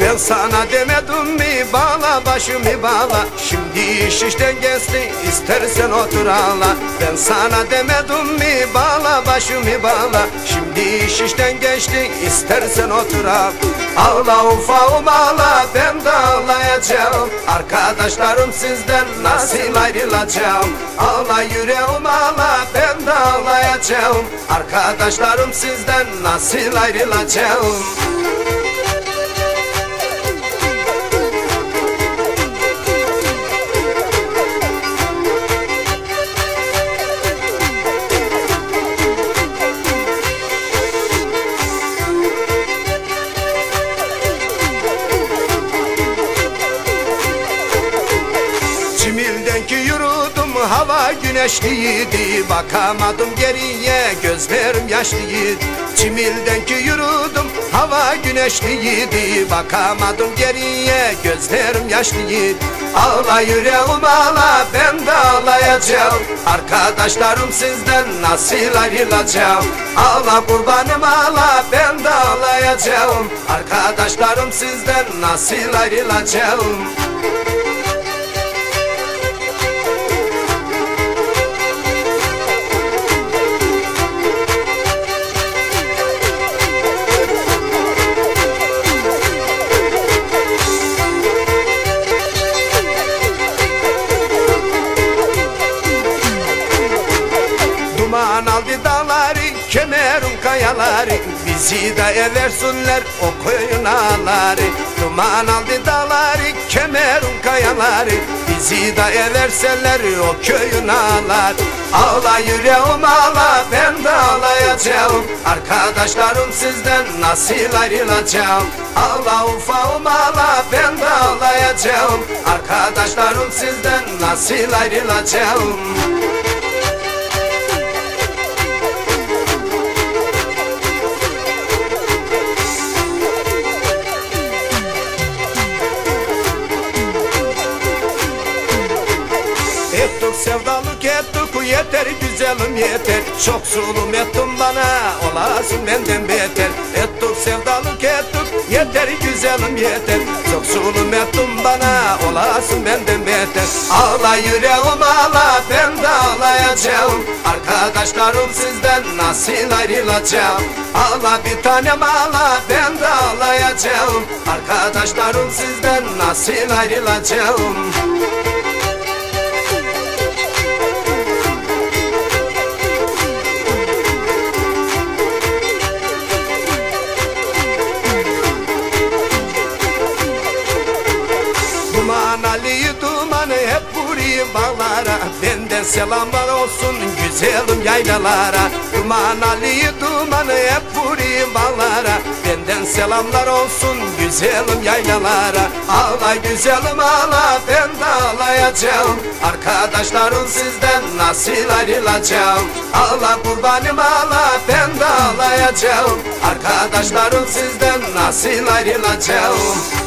Ben sana demedim mi bağla başımı bağla. Şimdi iş işten geçti istersen otur ağla. Ben sana demedim mi bağla başımı bağla. Şimdi iş işten geçti istersen otur ağla. Ağla ufağım ağla ben de ağlayacağım. Arkadaşlarım sizden nasıl ayrılacağım. Ağla yüreğim ağla ben de ağlayacağım. Arkadaşlarım sizden nasıl ayrılacağım. Cimilden ki yürüdüm hava güneşliydi. Bakamadım geriye gözlerim yaşlıydı. Cimilden ki yürüdüm hava güneşliydi. Bakamadım geriye gözlerim yaşlıydı. Ağla yüreğim ağla ben de ağlayacağım. Arkadaşlarım sizden nasıl ayrılacağım. Ağla kurbanım ağla ben de ağlayacağım. Arkadaşlarım sizden nasıl ayrılacağım. Duman aldı dağları, kemerun kayaları. Bizi de eversinler o koyun ağları. Duman aldı dağları, kemerun kayaları. Bizi de everseler o köyün ağlar. Ağla yüreğim ağla ben de ağlayacağım. Arkadaşlarım sizden nasıl ayrılacağım. Ağla ufağım ağla ben de ağlayacağım. Arkadaşlarım sizden nasıl ayrılacağım. Ettik sevdalık ettik yeter güzelim yeter. Çok zulüm ettin bana olasın benden beter. Ettik sevdalık ettik yeter güzelim yeter. Çok zulüm ettin bana olasın benden beter. Ağla yüreğim ağla ben de ağlayacağım. Arkadaşlarım sizden nasıl ayrılacağım. Ağla bir tanem ağla ben de ağlayacağım. Arkadaşlarım sizden nasıl ayrılacağım. Duman Ali dumanı hep vuruyor bağlara. Benden selamlar olsun güzelim yaylalara. Duman Ali dumanı hep vuruyor bağlara. Benden selamlar olsun güzelim yaylalara. Ağla güzelim ağla ben de ağlayacağım. Arkadaşlarım sizden nasıl ayrılacağım. Ağla kurbanım ağla ben de ağlayacağım. Arkadaşlarım sizden nasıl ayrılacağım.